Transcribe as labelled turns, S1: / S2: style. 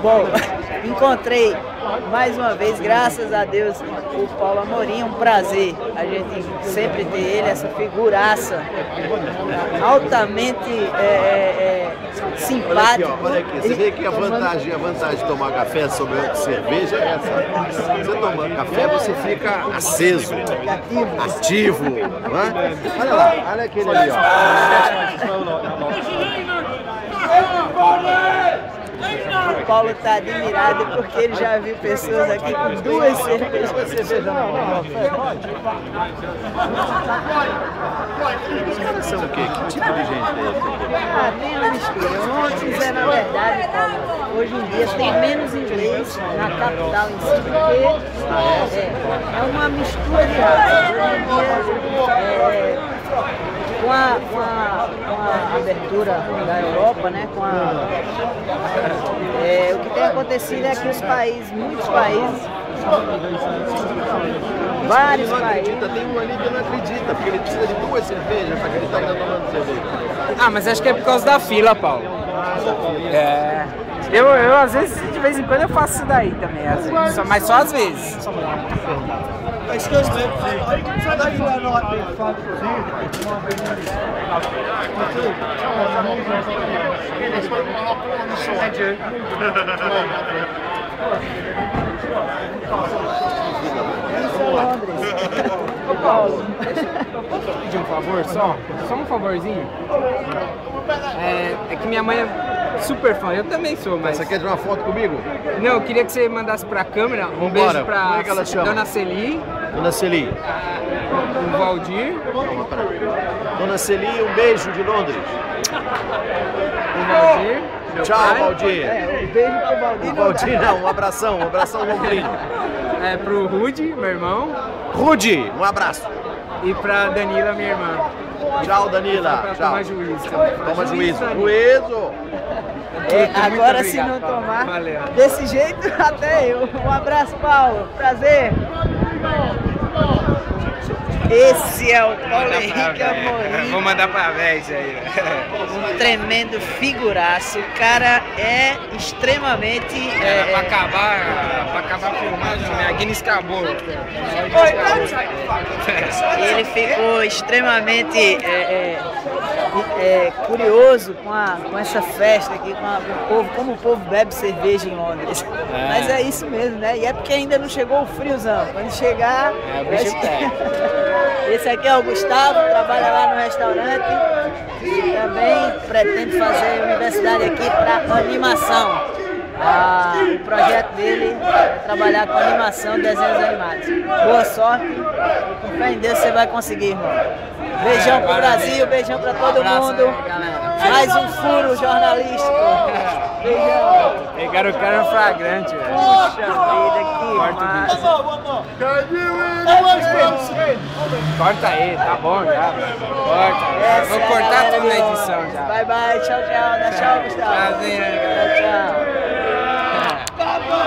S1: Bom, encontrei mais uma vez, graças a Deus, o Paulo Amorim. Um prazer a gente sempre ter ele, essa figuraça altamente simpático.
S2: Olha aqui, você vê que a vantagem de tomar café sobre outra cerveja é essa. Você tomando café, você fica aceso, ativo, não é? Olha lá, olha aquele ali, ó.
S1: O Paulo está admirado porque ele já viu pessoas aqui com 2 cervejas.
S2: Os caras são o quê? Que tipo de gente é esse?
S1: Ah, tem uma mistura. Antes, na verdade, Paulo, hoje em dia tem menos inglês na capital em si, porque é uma mistura de raças. Hoje em dia, com a abertura da Europa, né, o que tem acontecido é que os países, muitos países, vários países...
S2: Tem um ali que não acredita, porque ele precisa de 2 cervejas para acreditar que está tomando cerveja.
S3: Ah, mas acho que é por causa da fila, Paulo. É. Eu às vezes, de vez em quando, eu faço isso daí também, às vezes, mas só às vezes.
S4: Excuse me, I know you don't like being front
S1: Ô Paulo,
S3: Posso pedir um favor só? Só um favorzinho? É que minha mãe é super fã, eu também sou, mas...
S2: Você quer tirar uma foto comigo?
S3: Não, eu queria que você mandasse pra câmera um beijo pra
S2: Como é que ela chama?
S3: Dona Celi,
S2: Dona Celi.
S3: o Valdir,
S2: Dona Celi, um beijo de Londres.
S3: o Valdir, meu
S2: Tchau,
S3: pai,
S2: Valdir.
S1: um beijo pro Valdir.
S2: Valdir não, um abração londrino.
S3: pro Rudy, meu irmão,
S2: Rudy, um abraço.
S3: e pra Danila, minha irmã.
S2: Tchau, Danila.
S3: Pra
S2: Tchau.
S3: tomar juízo também.
S2: Toma juízo.
S3: Danila.
S2: Juízo.
S1: Agora,
S3: Muito
S1: se não
S3: obrigado, Paulo.
S1: tomar
S3: Valeu.
S1: desse jeito, até eu. Um abraço, Paulo. Prazer. Esse é o Paulo Henrique Amorim.
S3: Vou mandar pra véia isso aí.
S1: Um tremendo figuraço. O cara é extremamente...
S3: Pra acabar a filmagem, né? A Guinness acabou.
S1: Ele ficou extremamente curioso com essa festa aqui, com o povo, como o povo bebe cerveja em Londres. Mas é isso mesmo, né? E é porque ainda não chegou o friozão. Quando chegar...
S3: O bicho pega.
S1: Esse aqui é o Gustavo, trabalha lá no restaurante e também pretende fazer universidade aqui para animação. O projeto dele é trabalhar com animação, desenhos animados. Boa sorte e com fé em Deus você vai conseguir, irmão. Beijão pro Brasil, beijão pra todo mundo. Mais um furo jornalístico. Beijão.
S3: Pegaram o cara no flagrante, velho.
S1: Puxa vida, que massa.
S3: Corta aí, tá bom já. Corta. Vou cortar tudo na edição já.
S1: Bye, bye. Tchau, tchau. Dá tchau, Gustavo.
S3: Tchauzinho aí, galera.
S1: Tchau, tchau.